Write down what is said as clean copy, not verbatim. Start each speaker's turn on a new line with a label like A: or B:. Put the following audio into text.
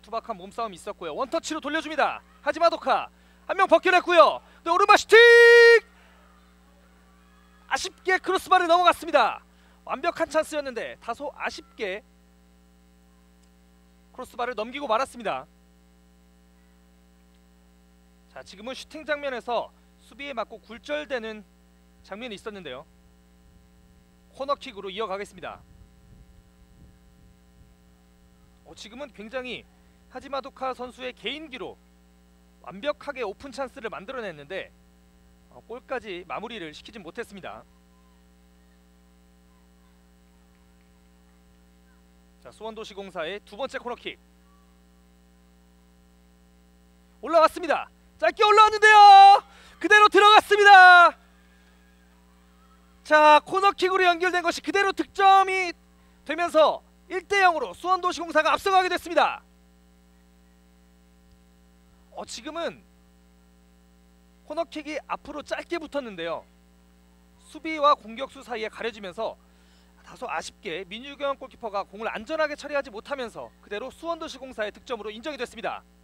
A: 투박한 몸싸움이 있었고요. 원터치로 돌려줍니다. 하지마도카 한 명 벗겨냈고요. 네, 오른발 슈팅! 아쉽게 크로스바를 넘어갔습니다. 완벽한 찬스였는데 다소 아쉽게 크로스바를 넘기고 말았습니다. 자, 지금은 슈팅 장면에서 수비에 맞고 굴절되는 장면이 있었는데요. 코너킥으로 이어가겠습니다. 지금은 굉장히 하지마도카 선수의 개인기로 완벽하게 오픈 찬스를 만들어냈는데 골까지 마무리를 시키진 못했습니다. 자, 수원도시공사의 두 번째 코너킥 올라왔습니다. 짧게 올라왔는데요. 그대로 들어갔습니다. 자, 코너킥으로 연결된 것이 그대로 득점이 되면서 1대0으로 수원도시공사가 앞서가게 됐습니다. 지금은 코너킥이 앞으로 짧게 붙었는데요. 수비와 공격수 사이에 가려지면서 다소 아쉽게 민유경 골키퍼가 공을 안전하게 처리하지 못하면서 그대로 수원도시공사의 득점으로 인정이 됐습니다.